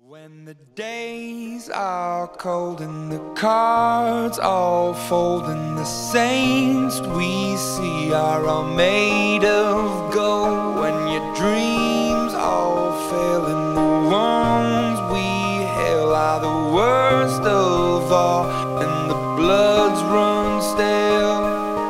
When the days are cold and the cards all fold and the saints we see are all made of gold, when your dreams all fail and the ones we hail are the worst of all and the bloods run stale,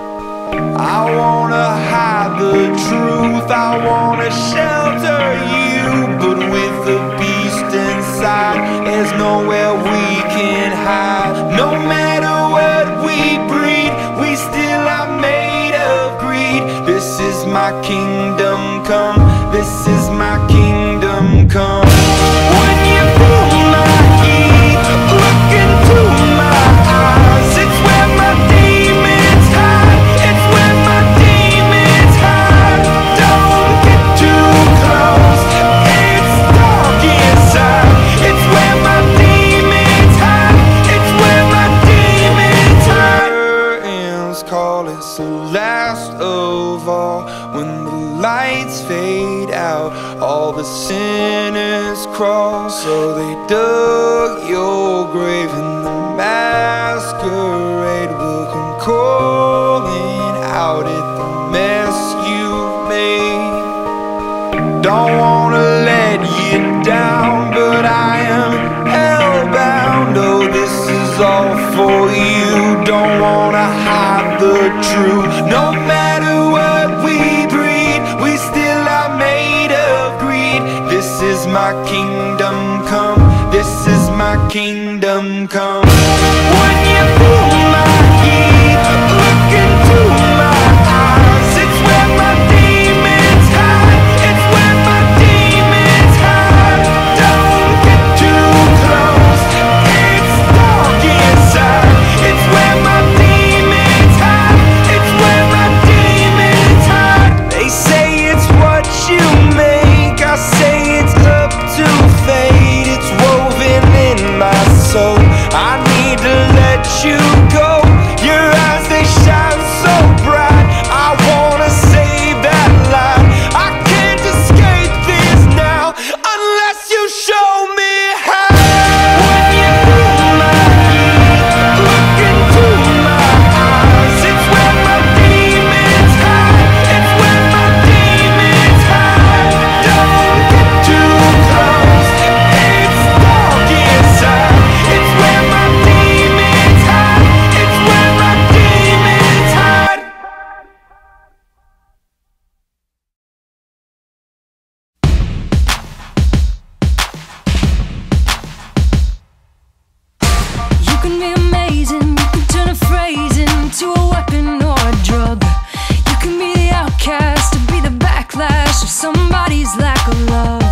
I wanna hide the truth, I wanna shelter you, but with the beast inside, there's nowhere we can hide. No matter what we breed, we still are made of greed. This is my kingdom come, this is my kingdom come. When you feel my heat, look into my eyes, it's where my demons hide, it's where my demons hide. Don't get too close, it's dark inside, it's where my demons hide, it's where my demons hide. Curtains call, it's the last of all. When the lights fade out, all the sinners crawl. So they dug your grave and the masquerade will come calling out at the mess you've made. Don't wanna let you down, but I am hellbound. Oh, this is all for you. Don't wanna hide the truth. No matter what we breed, we still are made of greed. This is my kingdom come, this is my kingdom come. When you feel my heat, look into my eyes, it's where my demons hide, it's where my demons hide. Don't get too close, it's dark inside, it's where my demons hide, it's where my demons hide. They say it's what you make, I say it's up to fate. It's woven in my soul, I need to let you go. Your eyes, they shine so bright, I wanna save that light. I can't escape this now unless you show me how. When you feel my heat, look into my eyes, it's where my demons hide, it's where my demons hide. Don't get too close, it's dark inside, it's where my demons hide, it's where my demons hide. You can be amazing, you can turn a phrase into a weapon or a drug. You can be the outcast or be the backlash of somebody's lack of love.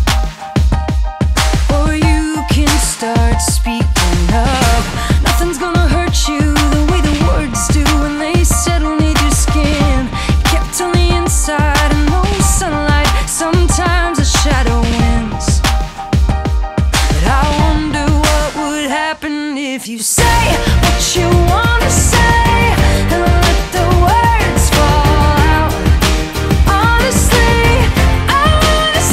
Or you can start speaking up. Nothing's gonna hurt you the way the words do when they settle neath your skin. Kept on the inside and no sunlight, sometimes a shadow wins. But I wonder what would happen if you say what you wanna say and let the words fall out. Honestly, I wanna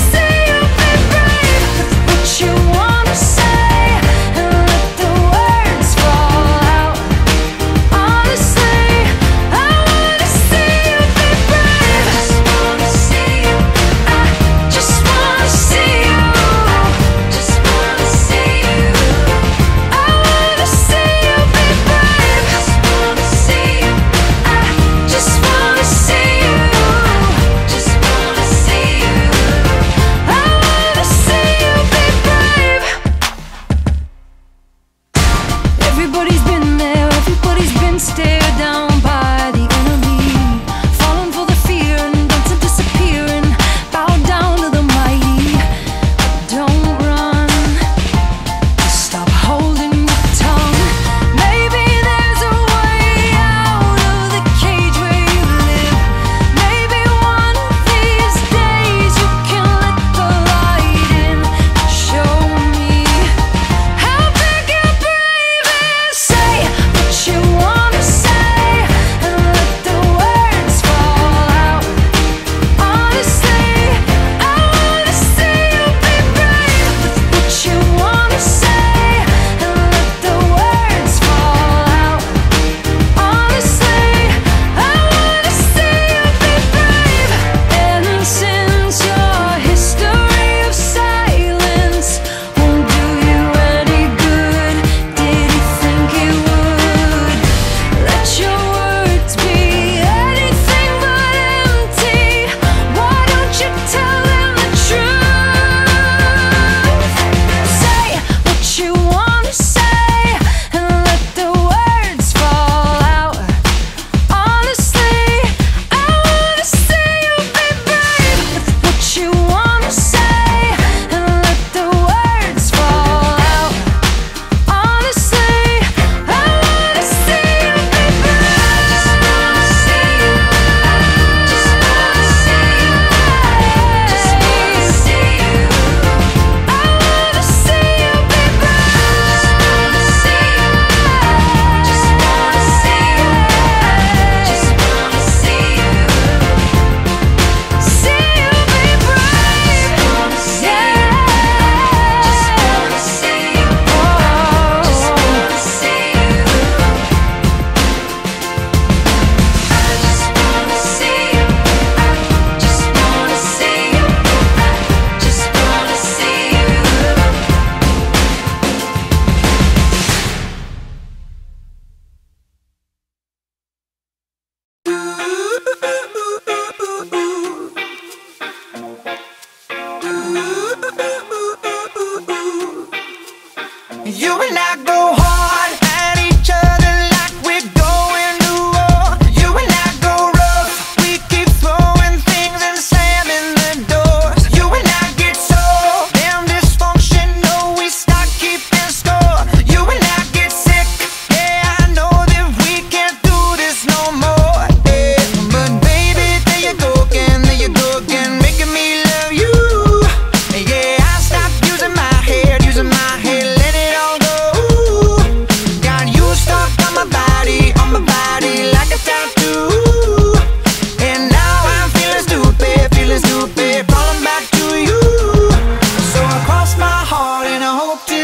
You and I go hard at each other like we're going to war. You and I go rough, we keep throwing things and slamming the doors. You and I get so damn dysfunctional, we start keeping score. You and I get sick, yeah, I know that we can't do this no more. Yeah. But baby, there you go again, making me love you. Yeah, I stopped using my head, let it all go. Got you stuck on my body like a tattoo. And now I'm feeling stupid, crawling back to you. So I cross my heart and I hope to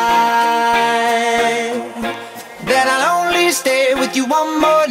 die, that I'll only stay with you one more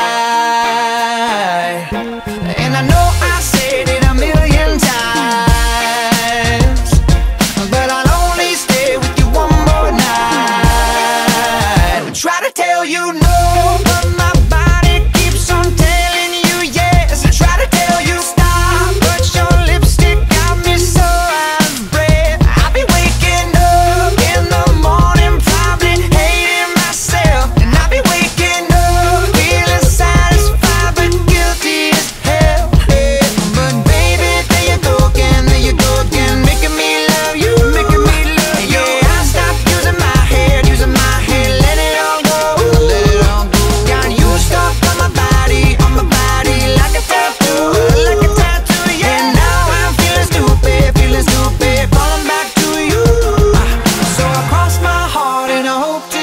night. And I know I said it a million times, but I'll only stay with you one more night. Try to tell you no, but my body keeps on telling you yes. I try to tell you stop, but your lipstick got me so out of breath. I'll be waking up in the morning, probably hating myself. And I'll be waking up feeling satisfied but guilty as hell. Yeah. But baby, there you go again, making me love you. Yeah, I stopped using my head, let it all go. Got you stuck on my body like a tattoo, yeah. And now I'm feeling stupid, falling back to you. So I cross my heart and I hope to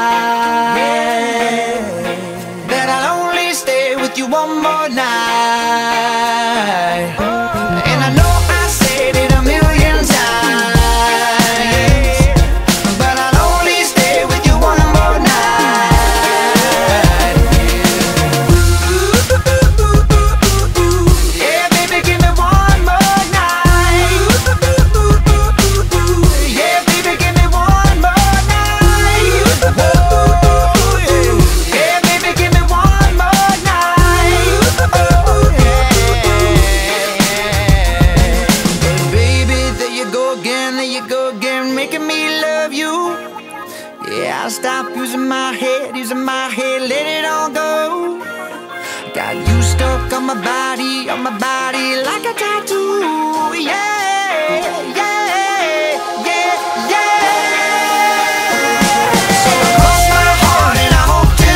die, that I'll only stay with you one more night. And I know I said it a million times, but I'll only stay with you one more night. Yeah, baby, give me one more night. Yeah, baby, give me one more night. Yeah, baby, give me one more night. Baby, there you go again, making me love you. Yeah, I stopped using my head, let it all go. Got you stuck on my body like a tattoo, yeah, yeah, yeah, yeah. So I cross my heart and I hope to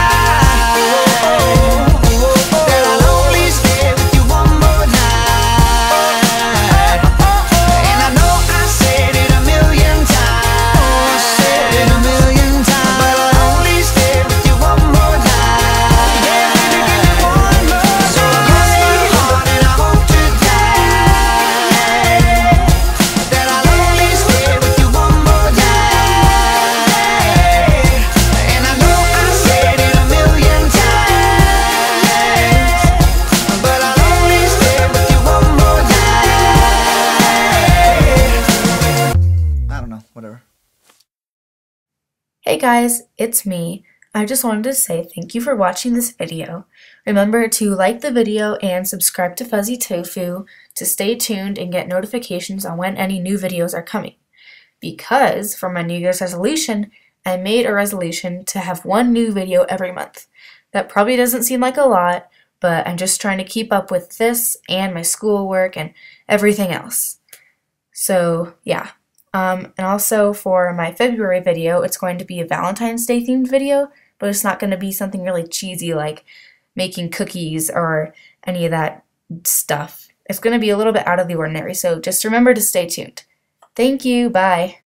die, that I'll only stay with you one more night. And I know I said it a million times, but I'll only stay with you one more night. Yeah, baby, give me one more. So I cross my heart and I hope to die, that I'll only stay with you one more night. And I know I said it a million times, but I'll only stay with you one more night. I don't know, whatever. Hey guys, it's me. I just wanted to say thank you for watching this video. Remember to like the video and subscribe to Fuzzy Tofu to stay tuned and get notifications on when any new videos are coming. Because for my New Year's resolution, I made a resolution to have one new video every month. That probably doesn't seem like a lot, but I'm just trying to keep up with this and my schoolwork and everything else. So yeah. And also for my February video, it's going to be a Valentine's Day themed video, but it's not going to be something really cheesy like making cookies or any of that stuff. It's going to be a little bit out of the ordinary, so just remember to stay tuned. Thank you, bye.